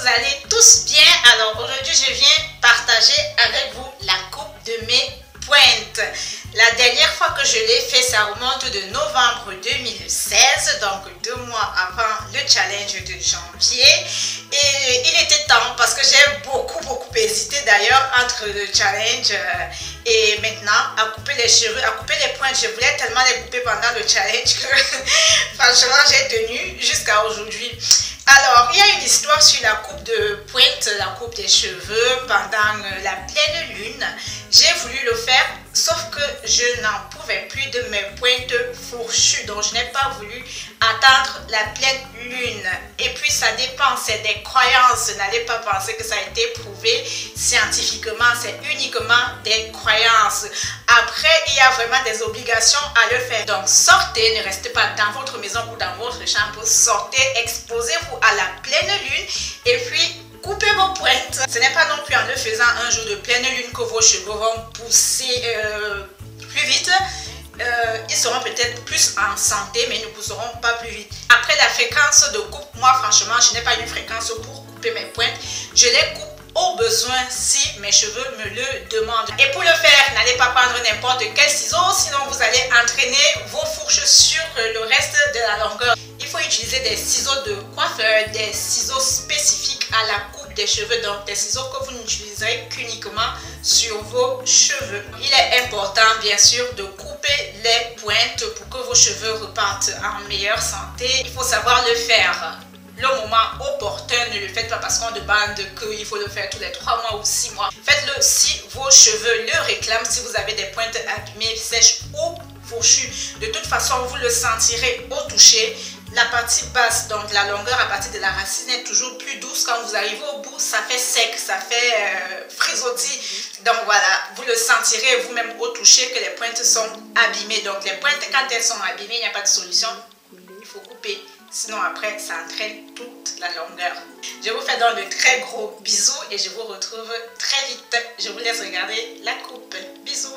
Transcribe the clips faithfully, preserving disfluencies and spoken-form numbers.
allez tous bien. Alors aujourd'hui je viens partager avec vous la coupe de mes pointes. La dernière fois que je l'ai fait, ça remonte de novembre deux mille seize, donc deux mois avant le challenge de janvier. Et il était temps parce que j'ai beaucoup beaucoup hésité d'ailleurs entre le challenge et maintenant à couper les cheveux, à couper les pointes. Je voulais tellement les couper pendant le challenge que franchement j'ai tenu jusqu'à aujourd'hui. Alors, il y a une histoire sur la coupe de pointe, la coupe des cheveux pendant la pleine lune. J'ai voulu le faire, sauf que je n'en pouvais plus de mes pointes fourchues. Donc, je n'ai pas voulu attendre la pleine lune. Et puis, ça dépend, c'est des croyances. N'allez pas penser que ça a été prouvé scientifiquement. C'est uniquement des croyances. Après, il y a vraiment des obligations à le faire. Donc, sortez, ne restez pas dans votre maison ou dans votre chambre. Sortez, exposez-vous à la pleine lune et puis coupez vos pointes. Ce n'est pas non plus en le faisant un jour de pleine lune que vos cheveux vont pousser euh, plus vite. Euh, ils seront peut-être plus en santé, mais ils ne pousseront pas plus vite. Après la fréquence de coupe, moi franchement, je n'ai pas une fréquence pour couper mes pointes. Je les coupe au besoin si mes cheveux me le demandent. Et pour le faire, n'allez pas prendre n'importe quel ciseau, sinon vous allez entraîner vos fourches sur le reste de la longueur. Il faut utiliser des ciseaux de coiffeur, des ciseaux spécifiques à la coupe des cheveux, donc des ciseaux que vous n'utiliserez qu'uniquement sur vos cheveux. Il est important bien sûr de couper les pointes pour que vos cheveux repartent en meilleure santé. Il faut savoir le faire le moment opportun, ne le faites pas parce qu'on demande qu'il faut le faire tous les trois mois ou six mois. Faites-le si vos cheveux le réclament, si vous avez des pointes abîmées, sèches ou fourchues. De toute façon, vous le sentirez au toucher. La partie basse, donc la longueur à partir de la racine est toujours plus douce. Quand vous arrivez au bout, ça fait sec, ça fait euh, frisottis. Donc voilà, vous le sentirez vous-même au toucher que les pointes sont abîmées. Donc les pointes, quand elles sont abîmées, il n'y a pas de solution. Il faut couper. Sinon après, ça entraîne toute la longueur. Je vous fais donc de très gros bisous et je vous retrouve très vite. Je vous laisse regarder la coupe. Bisous.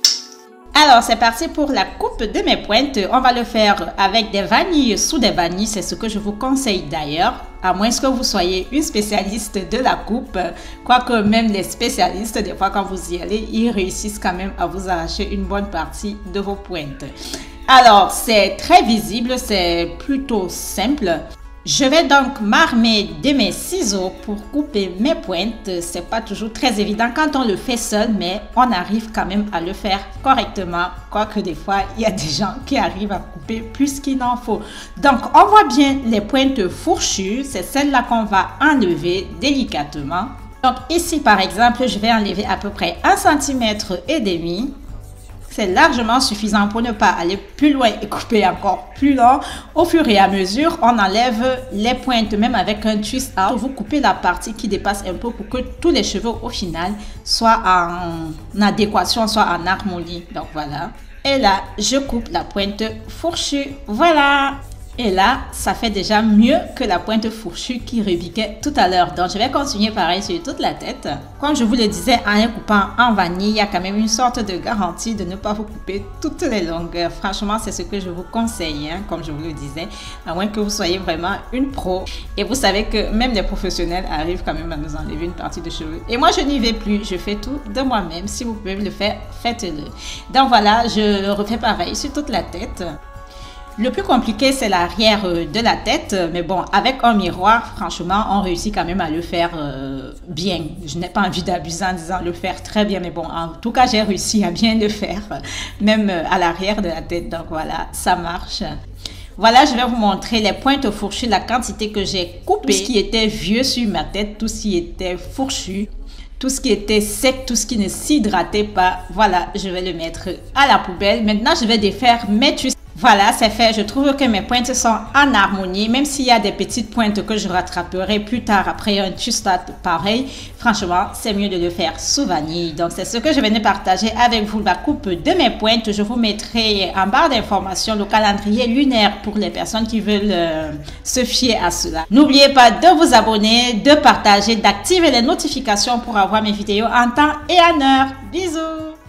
Alors, c'est parti pour la coupe de mes pointes. On va le faire avec des vanilles sous des vanilles. C'est ce que je vous conseille d'ailleurs. À moins que vous soyez une spécialiste de la coupe. Quoique même les spécialistes, des fois quand vous y allez, ils réussissent quand même à vous arracher une bonne partie de vos pointes. Alors, c'est très visible, c'est plutôt simple. Je vais donc m'armer de mes ciseaux pour couper mes pointes. C'est pas toujours très évident quand on le fait seul, mais on arrive quand même à le faire correctement. Quoique des fois, il y a des gens qui arrivent à couper plus qu'il n'en faut. Donc, on voit bien les pointes fourchues. C'est celle-là qu'on va enlever délicatement. Donc ici, par exemple, je vais enlever à peu près un centimètre et demi. C'est largement suffisant pour ne pas aller plus loin et couper encore plus long. Au fur et à mesure, on enlève les pointes, même avec un twist out. Vous coupez la partie qui dépasse un peu pour que tous les cheveux au final soient en adéquation, soient en harmonie. Donc voilà. Et là, je coupe la pointe fourchue. Voilà. Et là, ça fait déjà mieux que la pointe fourchue qui repiquait tout à l'heure. Donc, je vais continuer pareil sur toute la tête. Comme je vous le disais, en les coupant en vanille, il y a quand même une sorte de garantie de ne pas vous couper toutes les longueurs. Franchement, c'est ce que je vous conseille, hein, comme je vous le disais, à moins que vous soyez vraiment une pro. Et vous savez que même les professionnels arrivent quand même à nous enlever une partie de cheveux. Et moi, je n'y vais plus. Je fais tout de moi-même. Si vous pouvez le faire, faites-le. Donc voilà, je refais pareil sur toute la tête. Le plus compliqué, c'est l'arrière de la tête. Mais bon, avec un miroir, franchement, on réussit quand même à le faire euh, bien. Je n'ai pas envie d'abuser en disant le faire très bien. Mais bon, en tout cas, j'ai réussi à bien le faire, même à l'arrière de la tête. Donc voilà, ça marche. Voilà, je vais vous montrer les pointes fourchues, la quantité que j'ai coupé. Tout ce qui était vieux sur ma tête, tout ce qui était fourchu, tout ce qui était sec, tout ce qui ne s'hydratait pas. Voilà, je vais le mettre à la poubelle. Maintenant, je vais défaire mes twists. Voilà, c'est fait. Je trouve que mes pointes sont en harmonie, même s'il y a des petites pointes que je rattraperai plus tard après un twist pareil. Franchement, c'est mieux de le faire sous vanille. Donc, c'est ce que je venais partager avec vous, la coupe de mes pointes. Je vous mettrai en barre d'informations le calendrier lunaire pour les personnes qui veulent euh, se fier à cela. N'oubliez pas de vous abonner, de partager, d'activer les notifications pour avoir mes vidéos en temps et en heure. Bisous!